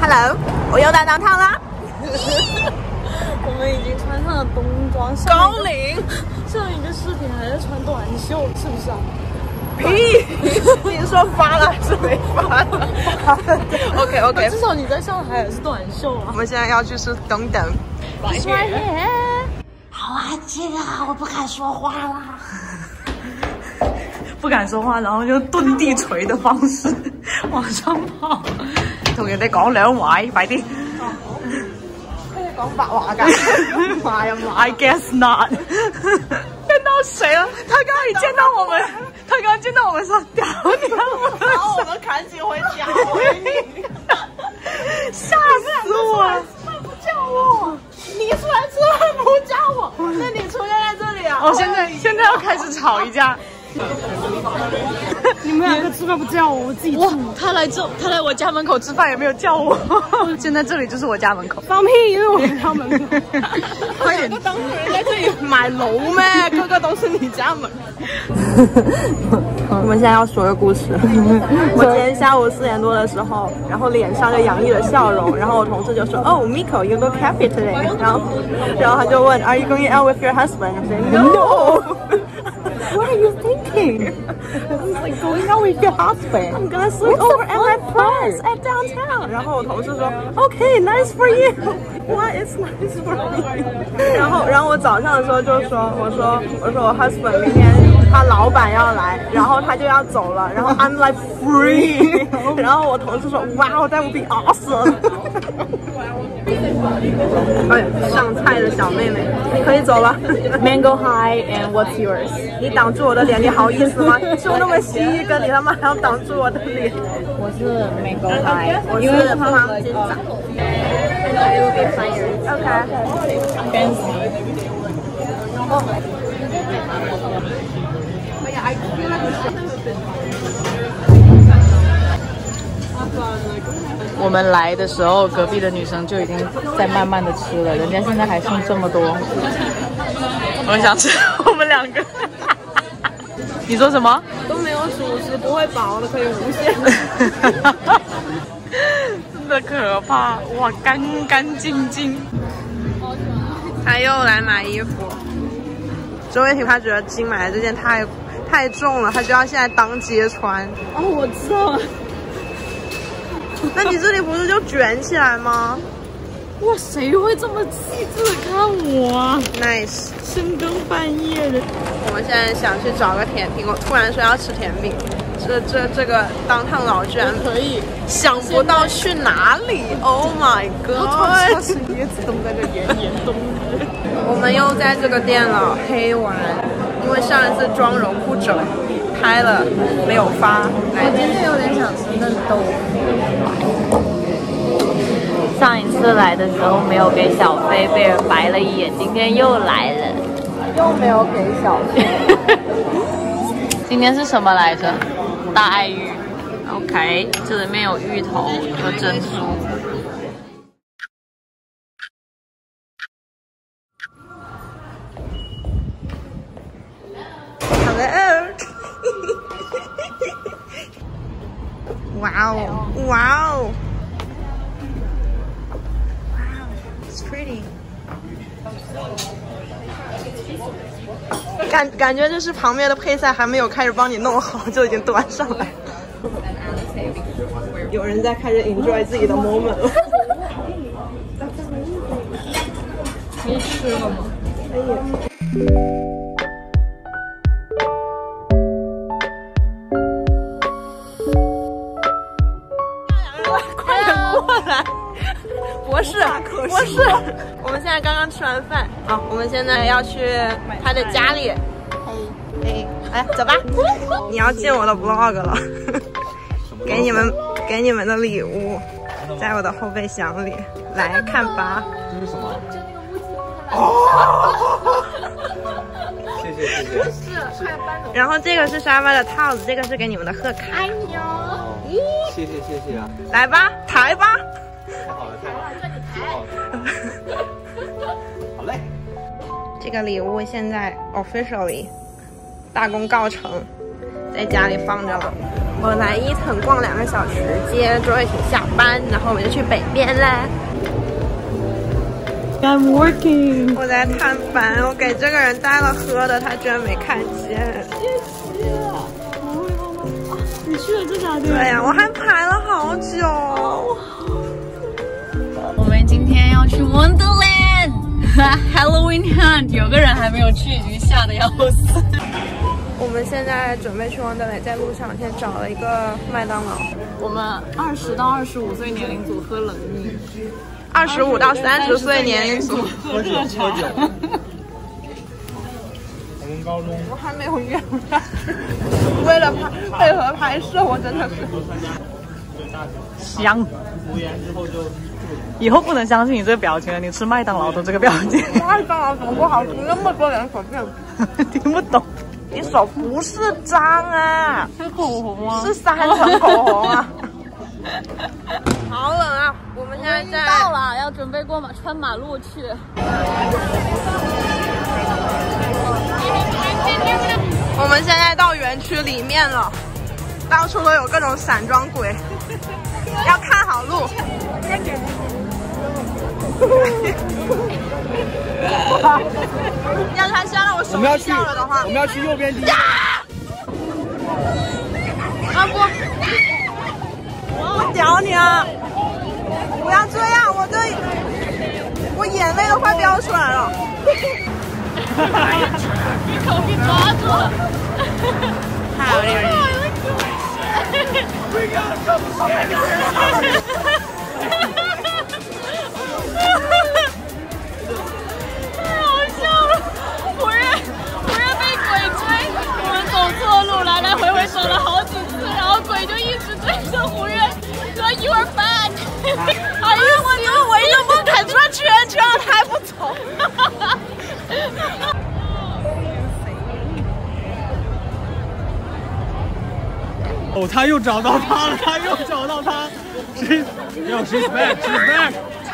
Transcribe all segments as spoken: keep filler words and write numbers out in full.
Hello， 我又来当趟啦。 我们已经穿上了冬装， 高领。 上一个视频还在穿短袖，是不是啊？ 屁！你说发了还是没发？OK OK， 至少你在上海也是短袖啊。 我们现在要去吃等等。 好安静啊！我不敢说话啦。不敢說話，然後用遁地錘的方式往上跑，同人哋講兩位，快啲！ 講白話㗎，話又話 I guess not 。見到誰了？他剛剛一見到我們，他剛剛見到我們說屌你了， 然後我們趕緊回家， 嚇死我了！不叫我， 你出來吃飯不叫我，那你出現在這裡啊？ 我現在現在要開始吵一架。 你们两个吃饭不叫我，我自己吃。 他来这，他来我家门口吃饭也没有叫我。现在这里就是我家门口。 放屁，因为我家门口。 快点，当事人在这里買樓咩？個個都是你家門。我們現在要說個故事。我今天下午四點多的時候，然後臉上就洋溢了笑容，然後我同事就說：“Oh, Miko, you look happy today。”然後，然後他就問 ：“Are you going out with your husband？” I said, "No." What are you thinking? It's like going out with your husband. I'm gonna sleep over at my place at downtown. 然后我同事说 ，Okay, nice for you. What is nice for me? 然后，然后我早上的时候就说，我说，我说我 husband 明天他老板要来，然后他就要走了，然后 I'm like free. 然後我同事說 ，Wow, that would be awesome. 哎，上菜的小妹妹，你可以走了。 Mango High and what's yours？ 你挡住我的脸，你好意思吗？就那么细一根，你他妈还要挡住我的脸？ 我是 Mango High， 我是方金掌。 我们来的时候，隔壁的女生就已经在慢慢的吃了，人家现在还剩这么多。我很想吃，我们两个。你说什么？ 都没有主食，不会饱的，可以无限。 真的可怕，哇，干干净净。 他又来买衣服，周月婷她觉得新买的这件太太重了，她就要现在当街穿。 哦，我知道了。 那你这里不是就卷起来吗？ 哇，谁会这么细致的看我啊 ？Nice， 深更半夜的。 我们现在想去找个甜品，我突然说要吃甜品，这这这个当趟佬居然可以， 想不到去哪里 ！Oh my god！ 他是椰子冻在这炎炎冬日。 我们又在这个店了，黑完，因为上一次妆容不整，拍了没有发。 我今天有点想吃嫩豆腐。上一次来的时候没有给小飞，被人白了一眼，今天又来了， 又没有给小飞。 今天是什么来着？大爱玉。OK， 这里面有芋头，有珍珠。 Hello。哇哦，哇哦。It's pretty。感感觉就是旁边的配菜还没有开始帮你弄好，就已经端上来。有人在开始 enjoy 自己的 moment 了。 可以吃了吗？ 可以。快点过来！博士，博士，我们现在刚刚吃完饭，好，我们现在要去他的家里。哎，哎，走吧！你要进我的 vlog 了，给你们给你们的礼物，在我的后备箱里，来看吧。 这是什么？ 哦， 谢谢谢谢。是， 然后这个是沙发的套子，这个是给你们的贺卡。哎呦， 咦，谢谢谢谢啊！ 来吧，抬吧。 太好了太好了，这你抬。好嘞。 这个礼物现在 officially 大功告成，在家里放着了。 我来伊藤逛两个小时街，周也挺下班，然后我们就去北边啦。 I'm working。 我在探班，我给这个人带了喝的，他居然没看见。 谢谢。不会吗？啊，你去了这家店？ 对呀、啊，我还排了好久。 我们今天要去 Wonderland Halloween Hunt， 有个人还没有去，已经吓得要死。 我们现在准备去 Wonderland， 在路上先找了一个麦当劳。 我们二十到二十五岁年龄组喝冷饮， 二十五到三十岁年龄组喝热茶。 我们高中我还没有约上，为了拍配合拍摄，我真的是香。 服务员之后就以后不能相信你这个表情了，你吃麦当劳都这个表情。 麦当劳怎么不好吃？那么多人口便听不懂。 你手不是脏啊， 是口红啊， 是三层口红啊。好冷啊！我们现在在到了，要准备过马穿马路去。 我们现在到园区里面了，到处都有各种散装鬼，要看好路。要是他先让我手机掉了的话， 我们要去右边第一。 啊不，我屌你啊！不要这样，我这我眼泪都快飙出来了。 你手臂抓住了。 好厉害！ 太好笑了！胡月，胡月被鬼追，我们走错路，来来回回走了好几次，然后鬼就一直追着胡月，说 You are bad。 哎呀，我就围着梦凯转圈圈，他还不走。 哦，他又找到他了，他又找到他。She's, yo, she's back, she's back.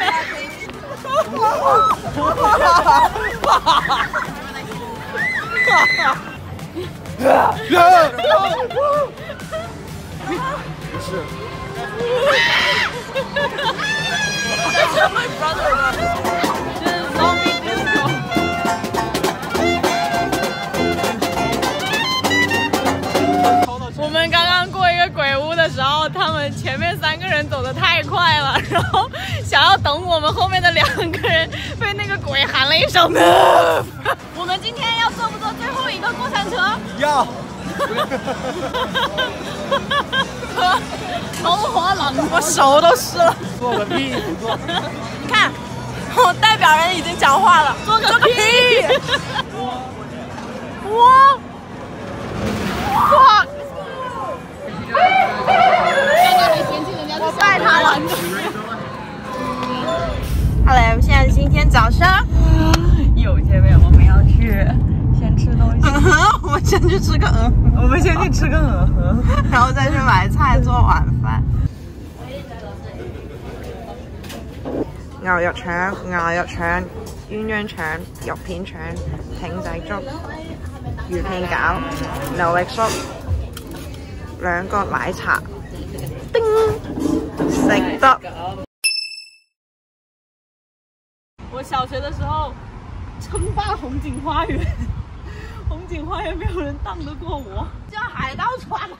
不是。 我们刚刚过一个鬼屋的时候，他们前面三个人走得太快了，然后想要等我们后面的两个人被那个鬼喊了一声 Move。我们今天要坐不坐最后一个过山车？ 要。 头滑狼， 我手都湿了。 做个屁，不做。 你看，我代表人已经讲话了。 做个屁！ 哇！哇！ 刚刚还嫌弃人家是带他了。好嘞，现在是今天早上。 有些没有，我们要去先吃东西。 嗯哼，我们先去吃个嗯， 我们先去吃个嗯哼， 然后再去买菜做晚饭。牛肉腸、鴨肉腸、鴛鴦腸、肉片腸、艇仔粥、魚片餃、牛力粟、兩個奶茶，叮，食得。 我小学的时候称霸红景花园，红景花园没有人荡得过我。 叫海盗船吗？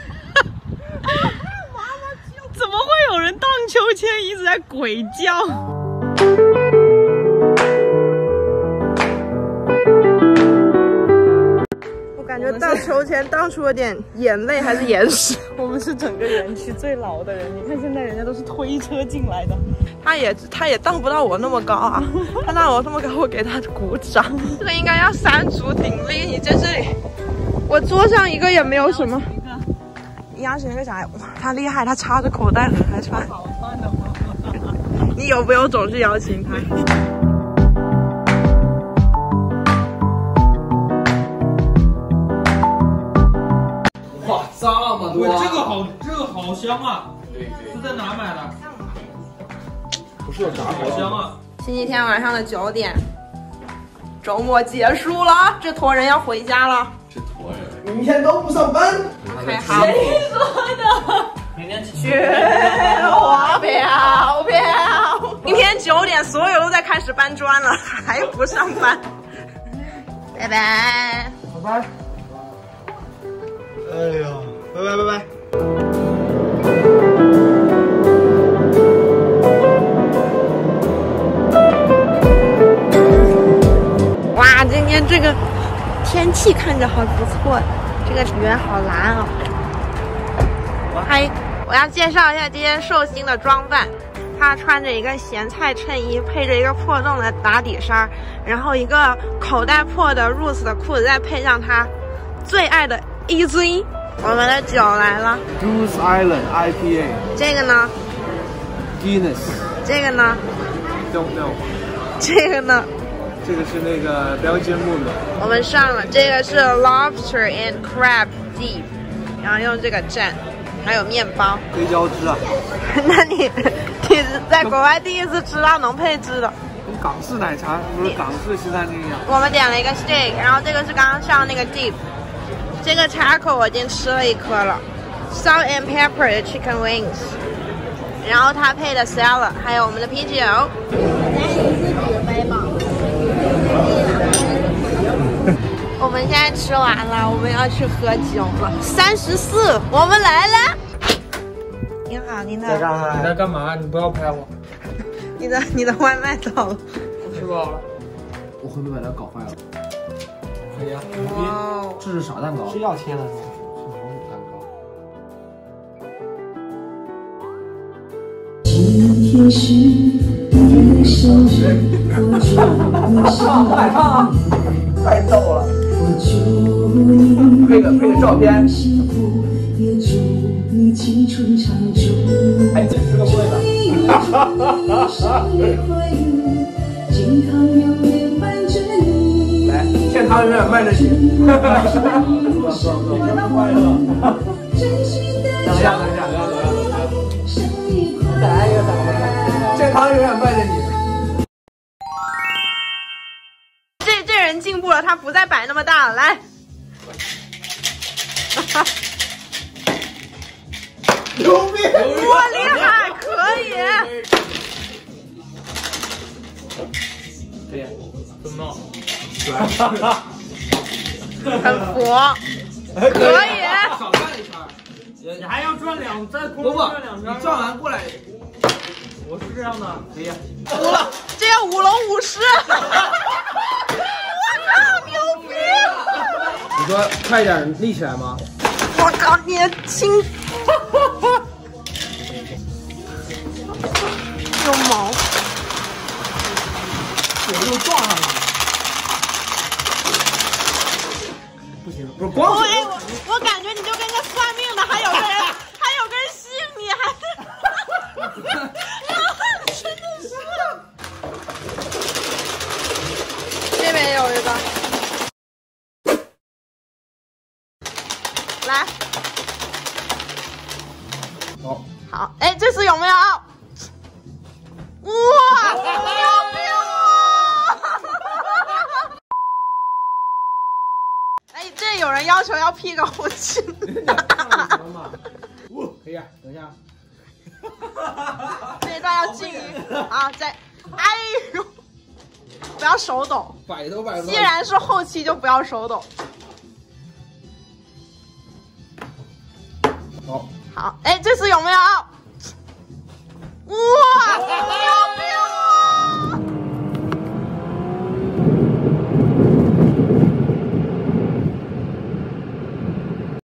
怎么会有人荡秋千一直在鬼叫？ 我感觉荡秋千荡出了点眼泪还是眼屎。 我们是整个园区最老的人，你看现在人家都是推车进来的。 他也他也荡不到我那么高啊，他到我那么高，我给他鼓掌。这个应该要三足鼎立，你在这里，我桌上一个也没有什么。你邀请那个小孩，哇，他厉害，他插着口袋很还穿。你有没有总是邀请他？ 哇，这么多！这个好，这个好香啊！对对，是在哪买的？不是有炸好香啊！ 星期天晚上的九点，周末结束了，这坨人要回家了。 这坨人。 明天都不上班。 OK， 好。谁说的？明天雪花飘飘。明天九点，所有都在开始搬砖了，还不上班。拜拜。 拜拜。哎呀，拜拜拜拜。 哇，今天这个天气看着好不错，这个云好蓝哦。嗨，我要介绍一下今天寿星的装扮。他穿着一个咸菜衬衣，配着一个破洞的打底衫，然后一个口袋破的 Roots 的裤子，再配上他最爱的 E Z。我们的酒来了 ，Goose Island I P A。 这个呢 ？Guinness。 这个呢 ？Don't know。 这个呢？ 这个是那个 Belgian Moon。 我们上了，这个是 Lobster and Crab Deep， 然后用这个蘸，还有面包。 黑椒汁啊？ 那你你在国外第一次吃到能配汁的？ 跟港式奶茶不是港式西餐厅一样。 我们点了一个 steak， 然后这个是刚刚上那个 deep， 这个 taco 我已经吃了一颗了 ，salt and pepper 的 chicken wings， 然后它配的 salad， 还有我们的啤酒。我们现在吃完了，我们要去喝酒了。三十四，我们来了。您好，您的。 你在干嘛？你不要拍我。 你的你的外卖到了。 我吃饱了。 我会不会把它搞坏了？ 可以啊，牛逼！这是啥蛋糕？ 是要切的是吗？ 是毛乳蛋糕。 今天是你的生日，我祝你生日太逗了。配个配个照片。 幸福，也祝你青春常驻。 还真是个贵的。 生日快乐，健康永远伴着你。 来，健康永远伴着你。健康快乐。等一下，等一下，等一下，等一下。再来一个，再来一个。健康永远伴着你。 这这人进步了，他不再摆那么大了，来。 牛逼！ 哇，厉害，可以。 可以，怎么弄？ 很佛，可以。 少转一圈，你还要转两，在空中转两圈。 你转完过来。 我是这样的，可以。 五龙，这叫舞龙舞狮。我靠，牛逼！ 你说快点立起来吗？ 我靠，你的亲。有毛。 我又撞上了。不行，不是光。 我哎，我我感觉你就跟个算命的，还有个人，还有个人信你，还。真的是。这边有一个。来。 好。 好，哎，这次有没有？哇，牛逼了！哎，这有人要求要 P 个红旗。 可以啊，等一下。 这一段要静音啊！再，哎呦，不要手抖， 摆都摆不到。 既然是后期，就不要手抖。 好， 好，哎，这次有没有？